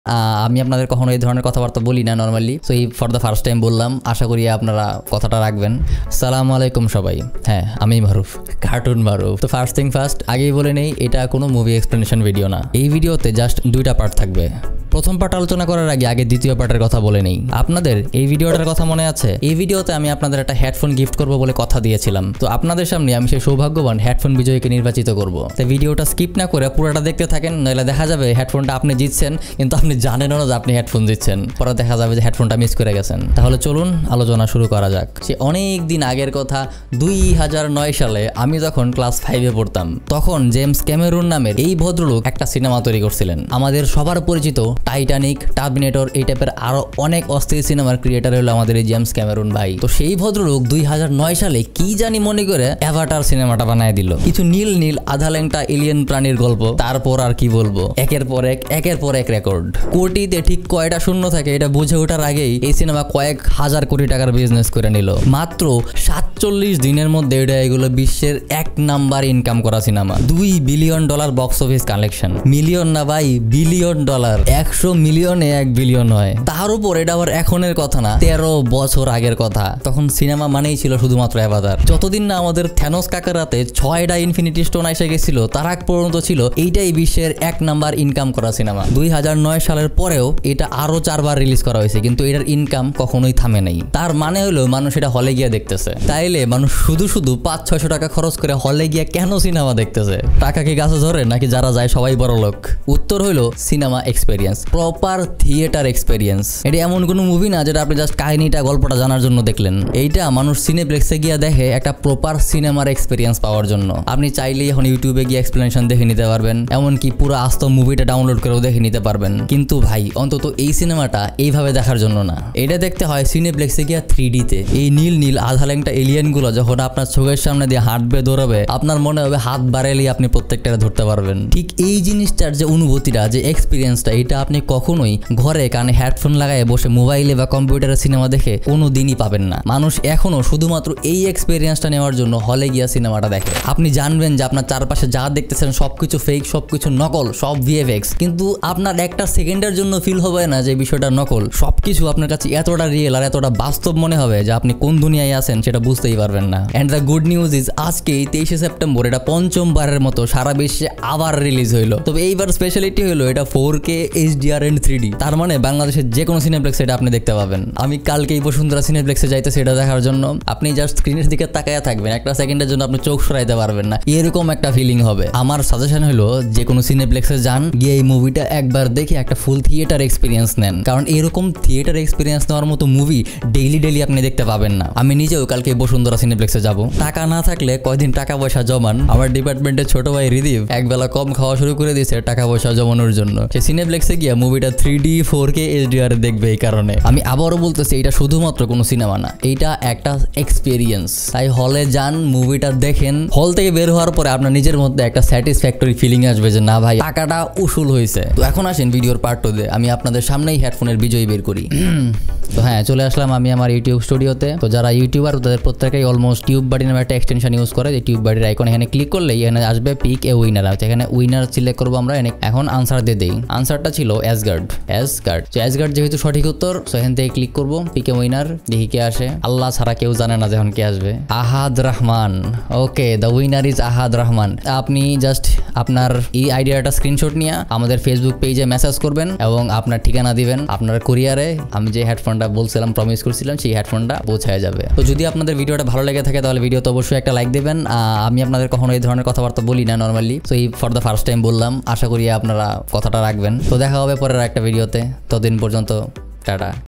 আমি আপনাদের কখনো এই ধরনের কথাবার্তা বলি না নরমালি, সো এই ফর দ্য ফার্স্ট টাইম বললাম। আশা করি আপনারা কথাটা রাখবেন। সালামু আলাইকুম সবাই। হ্যাঁ, আমি মারুফ, কার্টুন মারুফ। তো ফার্স্ট থিং ফার্স্ট, আগেই বলে নেই, এটা কোনো মুভি এক্সপ্লেনেশন ভিডিও না। এই ভিডিওতে জাস্ট দুইটা পার্ট থাকবে। প্রথম পার্ট আলোচনা করার আগে দ্বিতীয় পার্টের কথা বলে নেই। আপনাদের এই ভিডিওটার কথা মনে আছে? এই ভিডিওতে আমি আপনাদের একটা হেডফোন গিফট করব বলে কথা দিয়েছিলাম। তো আপনাদের সামনে আমি সেই সৌভাগ্যবান হেডফোন বিজয়ীকে নির্বাচিত করব। তো ভিডিওটা স্কিপ না করে পুরোটা দেখতে থাকেন, নইলে দেখা যাবে হেডফোনটা আপনি জিতছেন কিন্তু আপনি জানেনও না যে আপনি হেডফোন জিতছেন। পরে দেখা যাবে যে হেডফোনটা মিস করে গেছেন। তাহলে চলুন আলোচনা শুরু করা যাক। সে অনেক দিন আগের কথা, 2009 সালে আমি যখন ক্লাস 5-এ পড়তাম, তখন জেমস ক্যামেরুন নামের এই ভদ্রলোক একটা সিনেমা তৈরি করছিলেন। আমাদের সবার পরিচিত টাইটানিক, টার্মিনেটর, এই টাইপের আরো অনেক অস্থির সিনেমার ক্রিয়েটার হলো আমাদের এই জেমস ক্যামেরুন ভাই। তো সেই ভদ্রলোক 2009 সালে কি জানি মনে করে অ্যাভাটার সিনেমাটা বানায় দিল। কিছু নীল নীল আধা ল্যাংটা এলিয়েন প্রাণীর গল্প। তারপর আর কি বলবো, একের পর এক রেকর্ড। কোটিতে ঠিক কয়টা শূন্য থাকে এটা বুঝে ওঠার আগেই এই সিনেমা কয়েক হাজার কোটি টাকার বিজনেস করে নিল। মাত্র 47 দিনের মধ্যে এটা এগুলো বিশ্বের 1 নাম্বার ইনকাম করা সিনেমা। $2 billion box office collection. Million না ভাই, $বিলিয়ন। 100 মিলিয়নে 1 বিলিয়ন হয়। তার উপর এটা আবার এখনের কথা না, 13 বছর আগের কথা। তখন সিনেমা মানেই ছিল শুধুমাত্র অ্যাভাটার। যতদিন না আমাদের থ্যানোস কাকার রাতে 6টা ইনফিনিটি স্টোন এসে গেছিল, তার আগ পর্যন্ত ছিল এইটাই বিশ্বের 1 নাম্বার ইনকাম করা সিনেমা। 2009 সালের পরেও এটা আরো 4 বার রিলিজ করা হয়েছে, কিন্তু এটার ইনকাম কখনোই থামে নাই। তার মানে হলো মানুষ এটা হলে গিয়ে দেখতেছে। তাইলে মানুষ শুধু 500-600 টাকা খরচ করে হলে গিয়ে কেন সিনেমা দেখতেছে? টাকা কি গাছে ধরে নাকি যারা যায় সবাই বড় লোক? উত্তর হলো সিনেমা এক্সপেরিয়েন্স, প্রপার থিয়েটার এক্সপেরিয়েন্স। এটা এমন কোনো মুভি না যেটা আপনি জাস্ট কাহিনীটা গল্পটা জানার জন্য দেখলেন। এইটা মানুষ সিনেপ্লেক্সে গিয়ে দেখে একটা প্রপার সিনেমার এক্সপেরিয়েন্স পাওয়ার জন্য। আপনি চাইলেই এখন ইউটিউবে গিয়ে এক্সপ্লেনেশন দেখে নিতে পারবেন, এমনকি পুরো আস্ত মুভিটা ডাউনলোড করেও দেখে নিতে পারবেন। কিন্তু ভাই, অন্তত এই সিনেমাটা এইভাবে দেখার জন্য না, এটা দেখতে হয় সিনেপ্লেক্সে গিয়ে 3D-তে। এই নীল নীল আধা ল্যাংটা এলিয়েন গুলো যখন আপনার চোখের সামনে দিয়ে হাঁটবে, দৌড়াবে, আপনার মনে হবে হাত বাড়াইলেই আপনি প্রত্যেকটা ধরতে পারবেন। ঠিক এই জিনিসটার যে অনুভূতিটা, যে এক্সপিরিয়েন্সটা, এটা আপনি কখনোই ঘরে কানে হেডফোন লাগায় বসে মোবাইলে বা কম্পিউটারে সিনেমা দেখে কোনো দিনই পাবেন না। মানুষ এখনো শুধুমাত্র এই এক্সপিরিয়েন্সটা নেওয়ার জন্য হলে গিয়া সিনেমাটা দেখে। আপনি জানবেন যে আপনার চারপাশে যা দেখতেছেন সবকিছু ফেক, সবকিছু নকল, সব VFX, কিন্তু আপনার একটা সেকেন্ডের জন্য ফিল হবে না যে বিষয়টা নকল। সবকিছু আপনার কাছে এতটা রিয়েল আর এতটা বাস্তব মনে হবে যে আপনি কোন দুনিয়ায় আছেন সেটা বুঝতেই পারবেন না। And the good news is, আজকে 23শে সেপ্টেম্বর এটা 5মবারের মতো সারা বিশ্বে আবার রিলিজ হইলো। তবে এইবার স্পেশালিটি হলো এটা 4K HDR and 3D। তার মানে বাংলাদেশের যে কোনো সিনেপ্লেক্সে এটা আপনি দেখতে পাবেন। আমি কালকে এই বসুন্ধরা সিনেপ্লেক্সে যাইতেছি এটা দেখার জন্য। আপনি জাস্ট স্ক্রিনের দিকে তাকায়া থাকবেন, একটা সেকেন্ডের জন্য আপনি চোখ সরাইতে পারবেন না, এরকম একটা ফিলিং হবে। আমার সাজেশন হলো যে কোনো সিনেপ্লেক্সে যান, গিয়ে এই মুভিটা একবার দেখে একটা ফুল থিয়েটার এক্সপিরিয়েন্স নেন। কারণ এরকম থিয়েটার এক্সপিরিয়েন্স নেওয়ার মতো মুভি ডেইলি আপনি দেখতে পাবেন না। আমি নিজেও কালকে বসুন্ধরা সিনেপ্লেক্সে যাব। টাকা না থাকলে কয়দিন টাকা পয়সা জমান। আমার ডিপার্টমেন্টের ছোট ভাই রিদীপ একবেলা কম খাওয়া শুরু করে দিয়েছে টাকা পয়সা জমানোর জন্য। সে সিনেপ্লেক্সে গিয়ে মুভিটা 3D 4K HDR দেখবে। এই কারণে আমি আবারও বলতেছি, এটা শুধুমাত্র কোনো সিনেমা না, এইটা একটা এক্সপিরিয়েন্স। তাই হলে যান, মুভিটা দেখেন। হল থেকে বের হওয়ার পরে আপনার নিজের মধ্যে একটা স্যাটিসফ্যাক্টরি ফিলিং আসবে যে না ভাই, টাকাটা উসুল হয়েছে। তো এখন আসেন ভিডিওর পার্ট 2-তে। আমি আপনাদের সামনেই হেডফোনের বিজয়ী বের করি। তো হ্যাঁ, চলে আসলাম আমি আমার ইউটিউব স্টুডিওতে। তো যারা ইউটিউবার তাদের প্রত্যেকেই অলমোস্ট টিউব বাডি নামে একটা এক্সটেনশন ইউজ করে। যে টিউব বাডির আইকন এখানে ক্লিক করলেই এখানে আসবে পিক এ উইনার। এখানে উইনার সিলেক্ট করবো আমরা। এখন আনসার দিয়ে দেই। আনসারটা ছিল অ্যাসগার্ড। তো অ্যাসগার্ড যেহেতু সঠিক উত্তর, তো এখান থেকে ক্লিক করবো পিক এ উইনার। দেখি কে আসে। আল্লাহ ছাড়া কেউ জানে না যখন কে আসবে। Ahad Rahman. Okay, the winner is Ahad Rahman. আপনি জাস্ট আপনার এই আইডিয়াটা স্ক্রিনশট নিয়ে আমাদের ফেসবুক পেজে মেসেজ করবেন এবং আপনার ঠিকানা দিবেন। আপনার কুরিয়ারে আমি যে হেডফোনটা বলছিলাম, প্রমিস করছিলাম, সেই হেডফোনটা পৌঁছায় যাবে। তো যদি আপনাদের ভিডিওটা ভালো লেগে থাকে তাহলে ভিডিওতে অবশ্যই একটা লাইক দেবেন। আমি আপনাদের কখনো এই ধরনের কথাবার্তা বলি না নরমালি, সো এই ফর দ্য ফার্স্ট টাইম বললাম। আশা করি আপনারা কথাটা রাখবেন। তো দেখা হবে পরের একটা ভিডিওতে। ততদিন পর্যন্ত টাটা।